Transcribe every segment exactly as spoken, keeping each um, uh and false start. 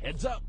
Heads up.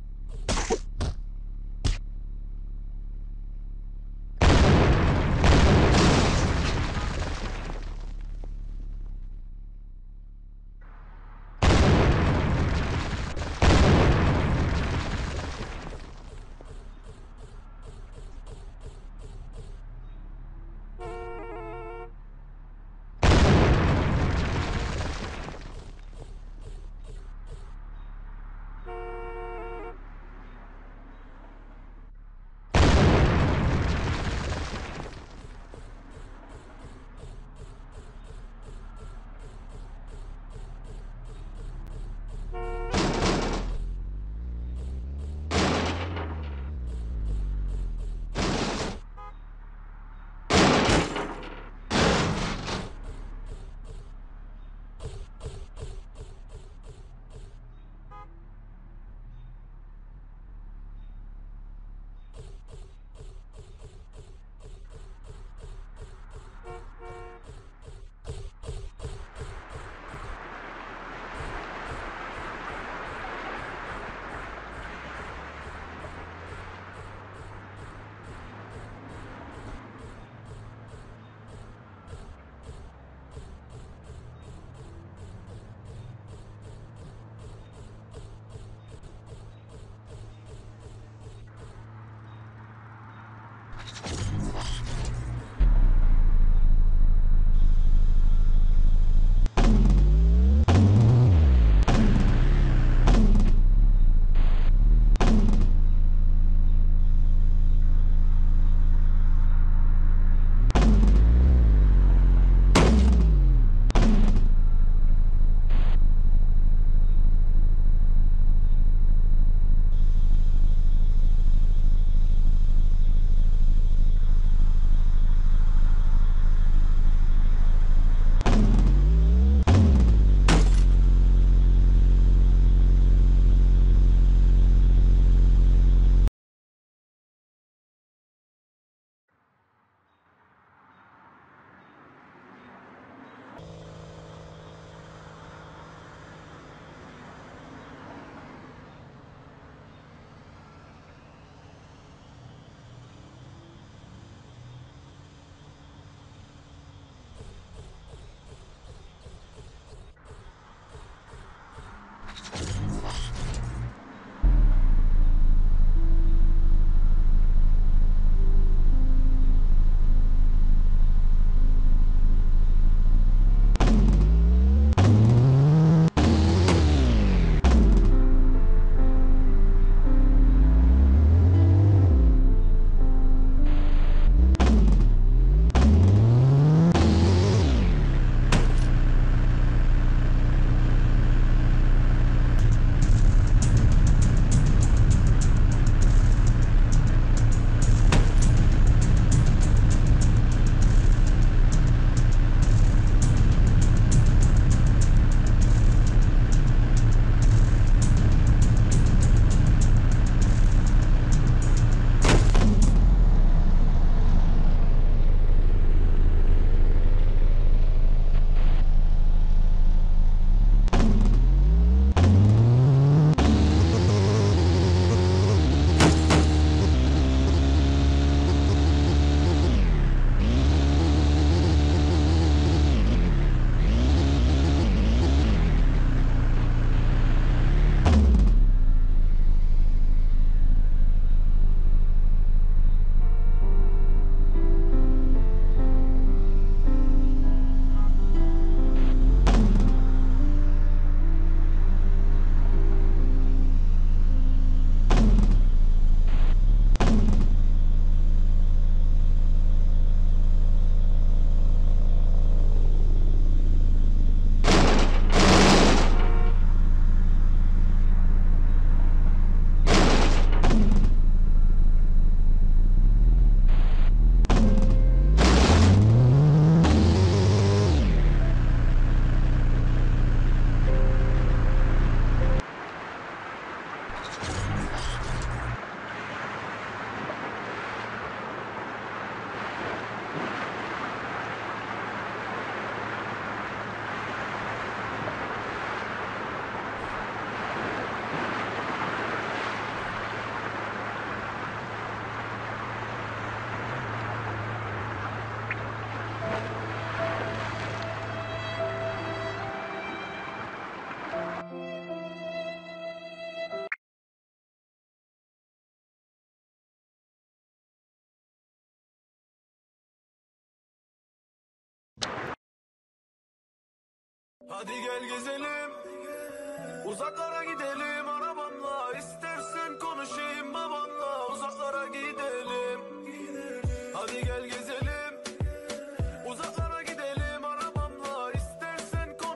Hadi gel gezelim, uzaklara gidelim arabamla. İstersen konuşayım babanla, uzaklara gidelim. Hadi gel gezelim, uzaklara gidelim arabamla. İstersen kon...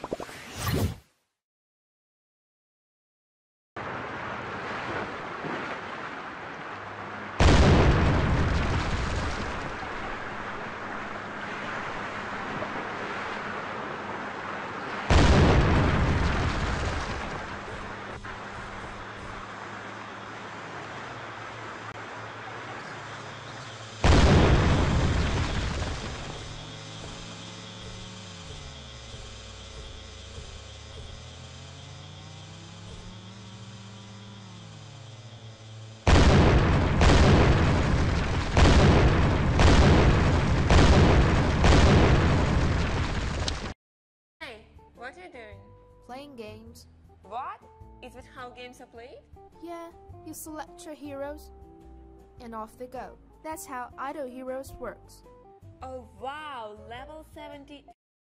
What are you doing? Playing games. What? Is it how games are played? Yeah, you select your heroes, and off they go. That's how Idol Heroes works. Oh wow, level seventy.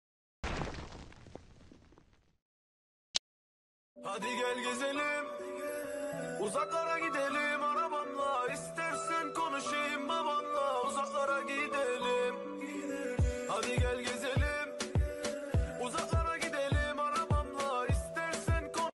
Hadi gel gezelim, uzaklara gidelim arabamla. İstersen konuşayım babanla, uzaklara gidelim. Hadi gel gezelim, uzaklara gidelim arabamla. İstersen kon...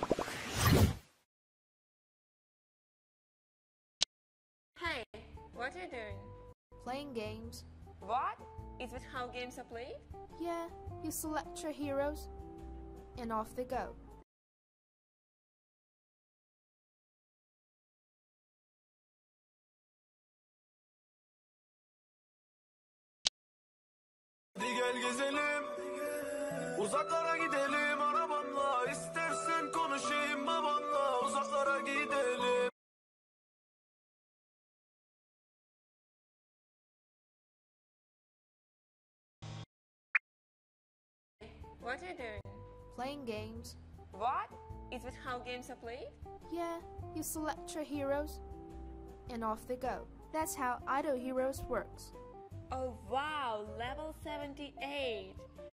Hey, what are you doing? Playing games. What? Is it how games are played? Yeah, you select your heroes, and off they go. Hadi gel gezelim, uzaklara gidelim arabamla. İstersen konuşayım babanla, uzaklara gidelim. What are you doing? Playing games. What? Is it how games are played? Yeah, you select your heroes, and off they go. That's how Idol Heroes works. Oh wow, level seventy-eight.